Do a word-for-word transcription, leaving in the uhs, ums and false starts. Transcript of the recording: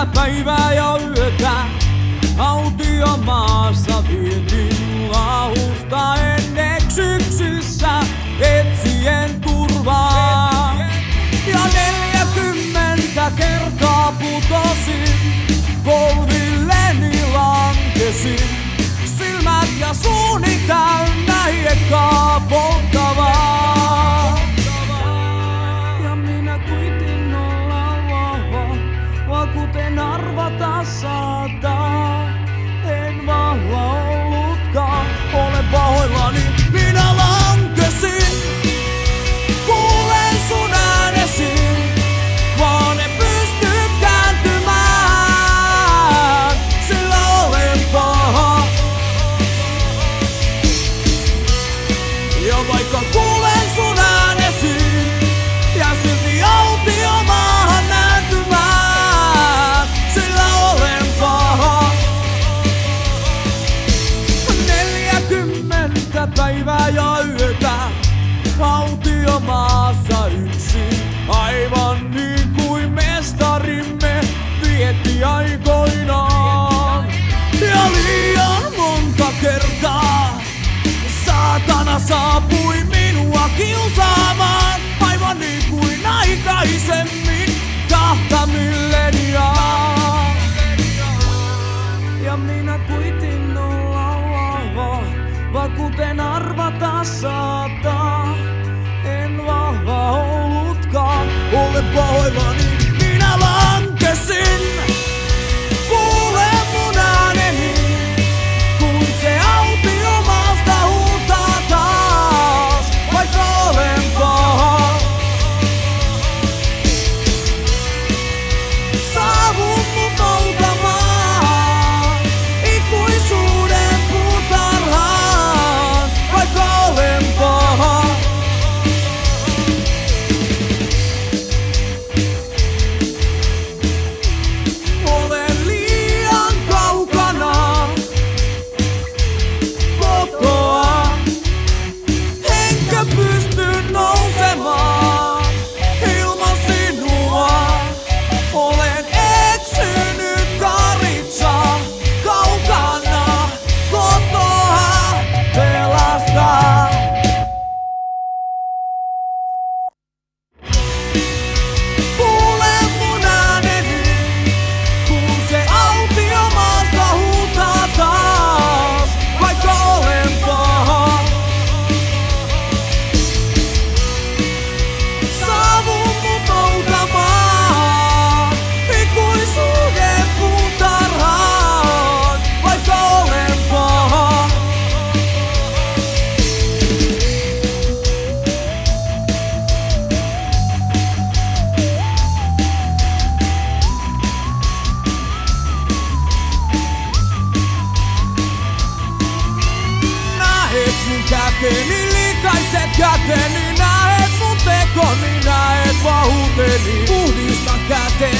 päivää ja yötä. Autiomaassa vietin lausta en eksyksissä etsien turvaa. Ja neljäkymmentä kertaa putosin, polvilleni lankesin. Silmät ja suuni täynnä hiekkaa polttavaa. Ja minä kuitin olla vahva, vaan kuten arvata saattaa. En vahva ollutkaan, olen pahoillani, minä lankesin. Kuulen sun äänesi, vaan en pysty kääntymään, sillä olen paha. Ja vaikka kuulen sun äänesi, jää silti autiomaahan nääntymään, sillä olen paha. Neljäkymmentä päivää ja yötä, autiomaassa yksin, aivan niin kuin mestarimme vietti aikoinaan. Ja liian monta kertaa saatana saapui minua kiusaamaan, aivan niin kuin aikaisemmin kahta milleniaa. Ja minä kuitin olla vahva, vaan kuten arvata saattaa. En vahva ollutkaan, olen pahoillani, minä lankesin. Kuule mun ääneni, kun se autiomaasta huutaa taas, vaikka olen paha. Saavun mun noutamaan ikuisuuden puutarhaan, vaikka olen paha. Olen liian kaukana kotoa, enkä pysty nousemaan ilman sinua. Olen eksynyt Karitsa kaukana kotoa, pelastaa. Kuule mun ääneni, kun se autiomaasta huutaa taas, vaikka olen paha. Saavun mun noutamaan ikuisuuden puutarhaan, vaikka olen paha. Näet mun käteni, likaiset käteni, näet mun tekoni, näet pahuuteni. Puhdistan käteni.